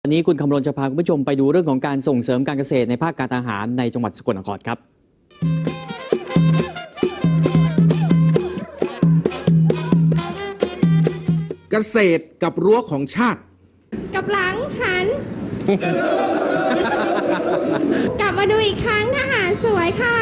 วันนี้คุณคำรณจะพาคุณผู้ชมไปดูเรื่องของการส่งเสริมการเกษตรในภาคการทหารในจังหวัดสกลนครครับเกษตรกับรั้วของชาติกับหลังหัน กลับมาดูอีกครั้งทหารสวยค่ะ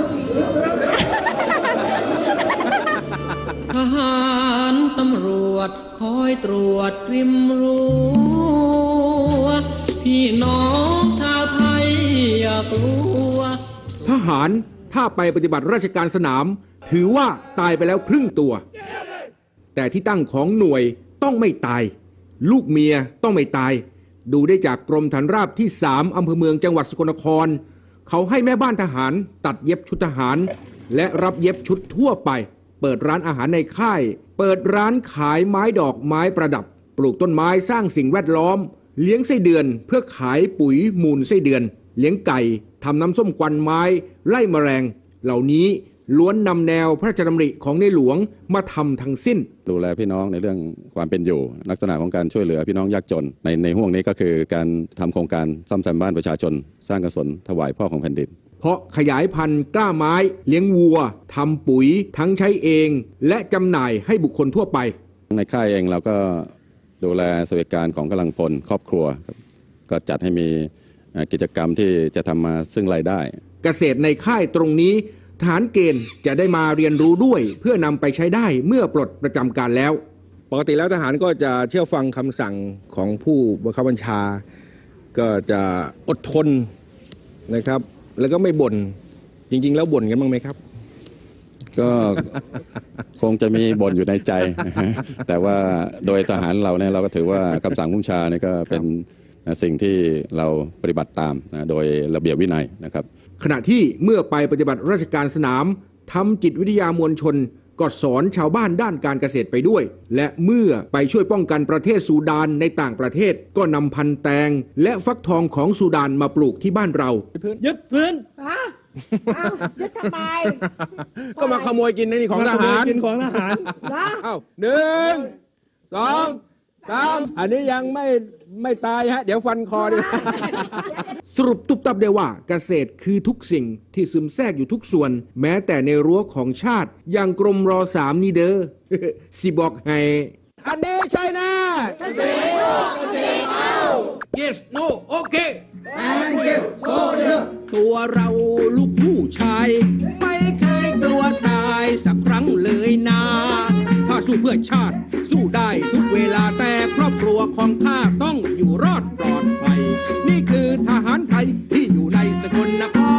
ทหารตำรวจคอยตรวจริมรั้วพี่น้องชาวไทยอย่ากลัวทหารถ้าไปปฏิบัติราชการสนามถือว่าตายไปแล้วครึ่งตัวแต่ที่ตั้งของหน่วยต้องไม่ตายลูกเมียต้องไม่ตายดูได้จากกรมฐานราบที่3อำเภอเมืองจังหวัดสกลนครเขาให้แม่บ้านทหารตัดเย็บชุดทหารและรับเย็บชุดทั่วไปเปิดร้านอาหารในค่ายเปิดร้านขายไม้ดอกไม้ประดับปลูกต้นไม้สร้างสิ่งแวดล้อมเลี้ยงไส้เดือนเพื่อขายปุ๋ยมูลไส้เดือนเลี้ยงไก่ทำน้ำส้มควันไม้ไล่แมลงเหล่านี้ล้วนนำแนวพระราชดำริของในหลวงมาทำทั้งสิ้นดูแลพี่น้องในเรื่องความเป็นอยู่ลักษณะของการช่วยเหลือพี่น้องยากจนในห่วงนี้ก็คือการทำโครงการซ่อมแซมบ้านประชาชนสร้างกุศลถวายพ่อของแผ่นดินเพราะขยายพันธุ์กล้าไม้เลี้ยงวัวทำปุ๋ยทั้งใช้เองและจำหน่ายให้บุคคลทั่วไปในค่ายเองเราก็ดูแลสวัสดิการของกำลังพลครอบครัวก็จัดให้มีกิจกรรมที่จะทำมาซึ่งรายได้เกษตรในค่ายตรงนี้ทหารเกณฑ์จะได้มาเรียนรู้ด้วยเพื่อนำไปใช้ได้เมื่อปลดประจำการแล้วปกติแล้วทหารก็จะเชื่อฟังคำสั่งของผู้บังคับบัญชาก็จะอดทนนะครับแล้วก็ไม่บ่นจริงๆแล้วบ่นกันบ้างไหมครับก็คงจะมีบ่นอยู่ในใจ แต่ว่าโดยทหารเราเนี่ยเราก็ถือว่าคำสั่งผู้บัญชาเนี่ยก็เป็นสิ่งที่เราปฏิบัติตามนะโดยระเบียบวินัยนะครับขณะที่เมื่อไปปฏิบัติราชการสนามทำจิตวิทยามวลชนก็สอนชาวบ้านด้านการเกษตรไปด้วยและเมื่อไปช่วยป้องกันประเทศซูดานในต่างประเทศก็นำพันธุ์แตงและฟักทองของซูดานมาปลูกที่บ้านเรายึดพื้นยึดทำไมก็มาขโมยกินในนี่ของทหารกินของทหาร 1 2 3อันนี้ยังไม่ตายฮะเดี๋ยวฟันคอดิสรุปตุบตับได้ว่าเกษตรคือทุกสิ่งที่ซึมแทรกอยู่ทุกส่วนแม้แต่ในรั้วของชาติอย่างกรมร3นี่เด้อ สิบอกให้อันนี้ใช่นะเกษตรเกษตรเอา yes no okay thank you so much ตัวเราลูกผู้ชายไม่เคยกลัวตายสักครั้งเลยนะถ้าสู้เพื่อชาติสู้ได้ทุกเวลาแต่ครอบครัวของข้าต้องอยู่รอดปลอดภัยนี่คือทหารไทยที่อยู่ในสกลนคร